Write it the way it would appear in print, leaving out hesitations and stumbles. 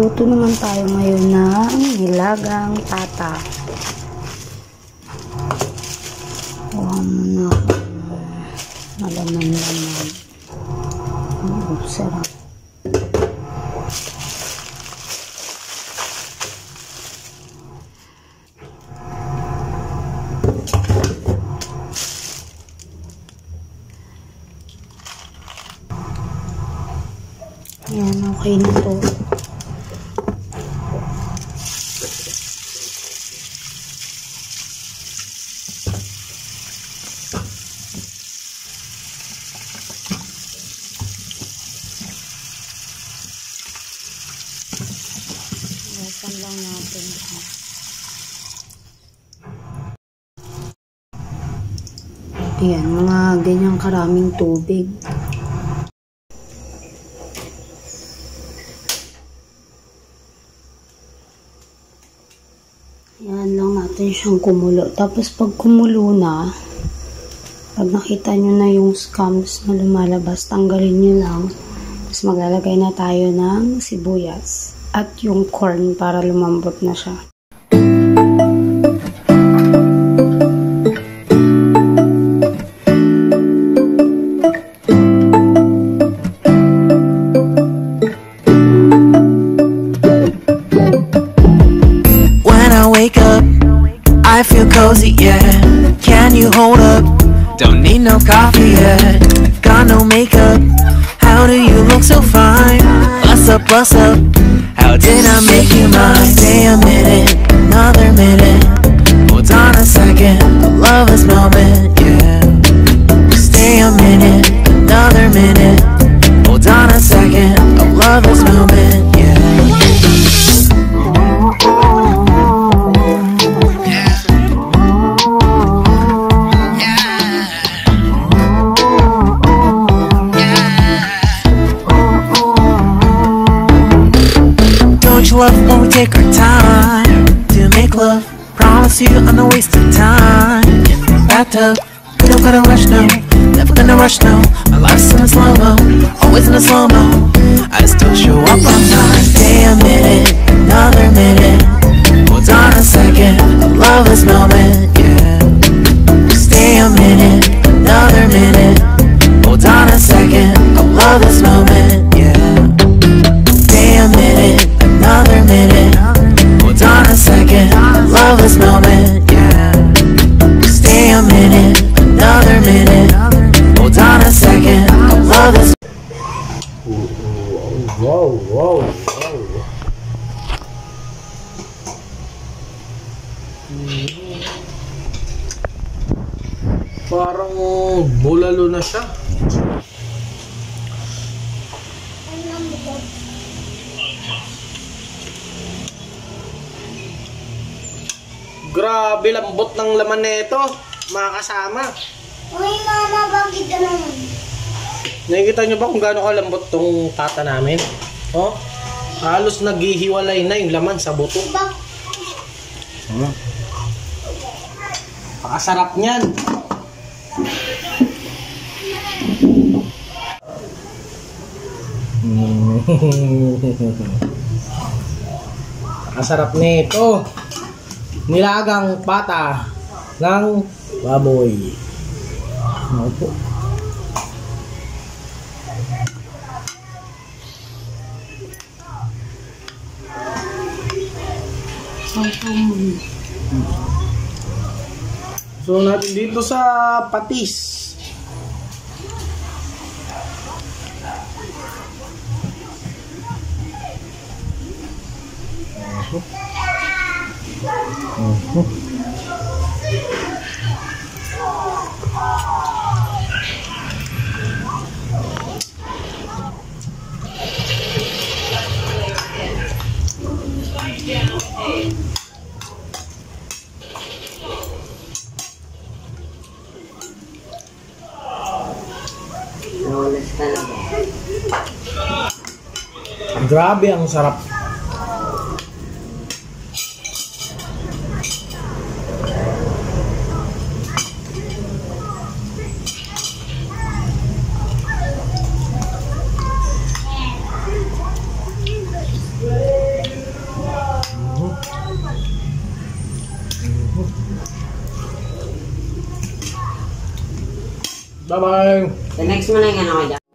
Magluto naman tayo ngayon ng nilagang pata. Kuha muna ako ng malaman-laman. Sarap. Ayan, okay na to. Lasan lang natin. Ayan, mga ganyang karaming tubig. Ayan lang natin siyang kumulo. Tapos pag kumulo na, pag nakita nyo na yung scums na lumalabas, tanggalin nyo lang. Tapos maglalagay na tayo ng sibuyas at yung corn para lumambot na siya. I feel cozy, yeah. Can you hold up? Don't need no coffee yet. Got no makeup. How do you look so fine? What's up, what's up? How did I make you mine? Stay a minute, another minute. Hold on a second, I love this moment, yeah. Stay a minute, another minute. Hold on a second, I love this moment, yeah. Love when we take our time to make love. Promise you I'm not wasting time in the bathtub. We don't gotta rush now, never gonna rush now. My life's in a slow-mo, always in a slow-mo. I still show up on time. Stay a minute, another minute. Hold on a second, I love this moment, yeah. Stay a minute, another minute. Hold on a second, I love this moment, yeah. Stay a minute, another minute. Hold on a second, I love this moment, yeah. Stay a minute, another minute. Hold on a second, I love this. Wow, wow, wow. Parang bulalo na siya. Grabe, lambot ng laman nito, mga kasama. Uy, mama, bakit ka naman? Nakikita nyo ba kung gaano kalambot tong tata namin? Oh, halos naghihiwalay na yung laman sa buto. Pakasarap niyan. Pakasarap nito. Nilagang pata ng baboy. Opo. So natin dito sa patis. Grabe, ang sarap. Bye-bye! The next mo na yung ano ko dyan.